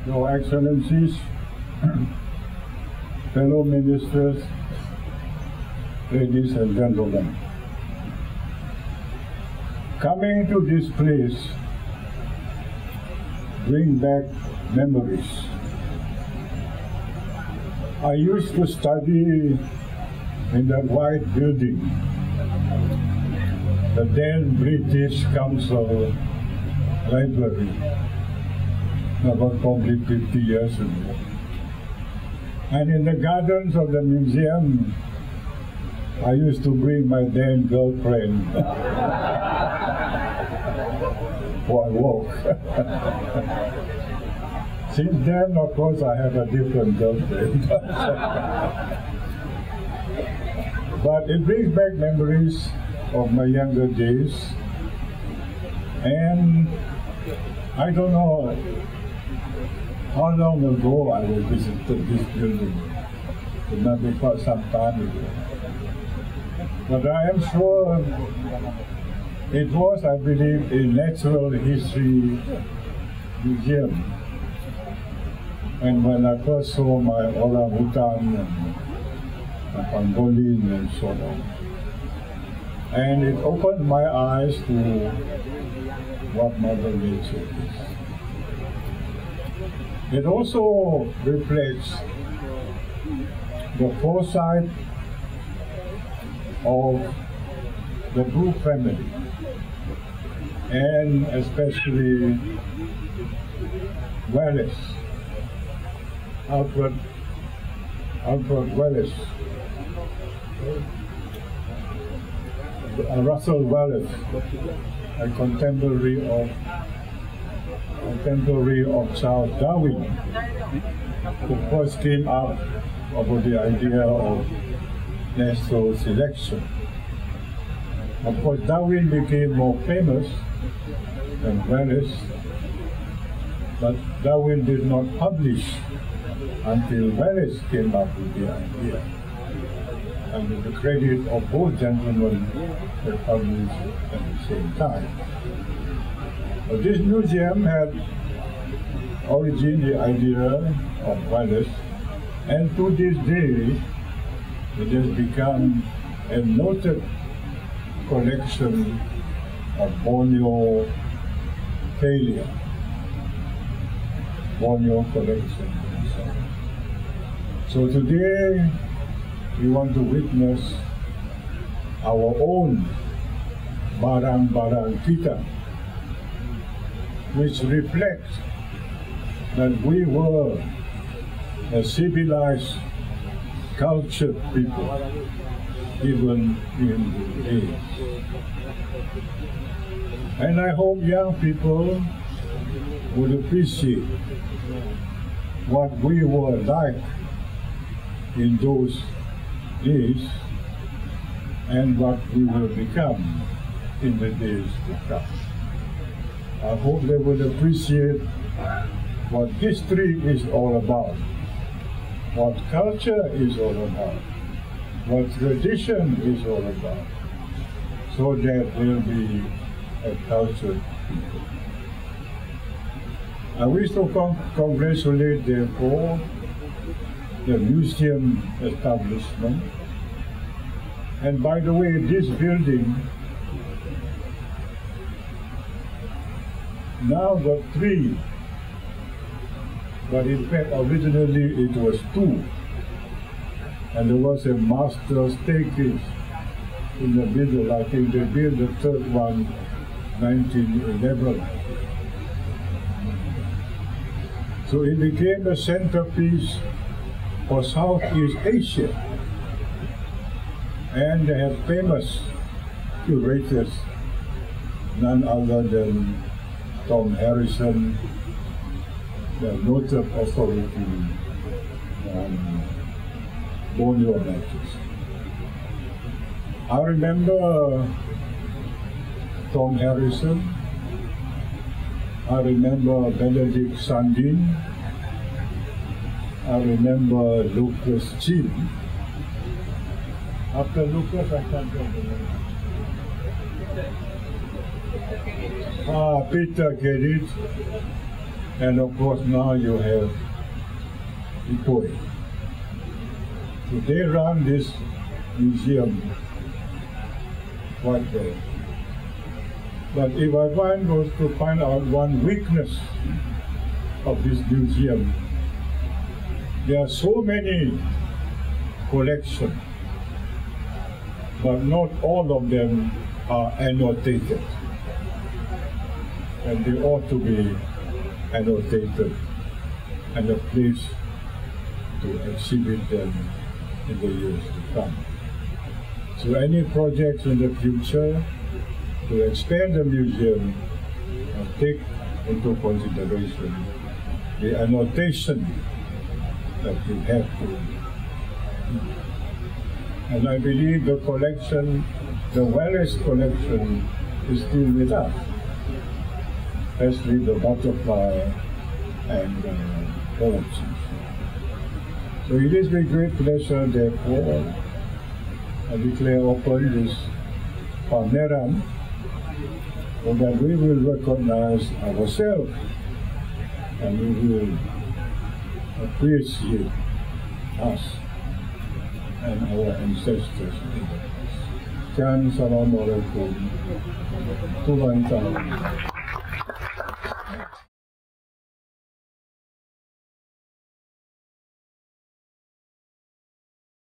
Your Excellencies, fellow ministers, ladies and gentlemen, coming to this place bring back memories. I used to study in that white building, the then British Council Library, about probably 50 years ago. And in the gardens of the museum, I used to bring my then girlfriend for a walk. Since then, of course, I have a different girlfriend. But it brings back memories of my younger days. And I don't know how long ago I visited this building. It might be quite some time ago. But I am sure it was, I believe, a natural history museum. And when I first saw my orangutan and my pangolin and so on, and it opened my eyes to what Mother Nature is. It also reflects the foresight of the Blue family, and especially Wallace, Alfred Wallace, Russel Wallace, a contemporary of Charles Darwin, who first came up with the idea of natural selection. Of course, Darwin became more famous than Wallace, but Darwin did not publish until Wallace came up with the idea. And with the credit of both gentlemen, they published at the same time. But this museum had originated the idea of Wallace, and to this day, it has become a noted collection of Borneo failure, Borneo collection. So today, we want to witness our own barang-barang kita, which reflects that we were a civilized, cultured people, even in the days. And I hope young people would appreciate what we were like in those days and what we will become in the days to come. I hope they will appreciate what history is all about, what culture is all about, what tradition is all about, so that they'll be a cultured people. I wish to congratulate, therefore, the museum establishment. And by the way, this building now got 3, but in fact originally it was 2. And there was a master staircase in the middle. I think they built the third one 1911. So it became a centerpiece for Southeast Asia. And they have famous curators, none other than Tom Harrison, the noted authority on Borneo matters. I remember Tom Harrison, I remember Benedict Sandin, I remember Lucas Chin. After Lucas, I can't remember. Peter Gerrit, And of course now you have Ipoi. So they run this museum quite well. But if I was to find out one weakness of this museum, there are so many collections, but not all of them are annotated. And they ought to be annotated and a place to exhibit them in the years to come. So any projects in the future to expand the museum take into consideration the annotation that you have to. And I believe the collection, the Wallace collection, is still with us, especially the butterfly and birds. So it is with great pleasure, therefore, I declare open this pameran so that we will recognize ourselves and we will appreciate us and our ancestors in the past. Assalamualaikum. Tuhan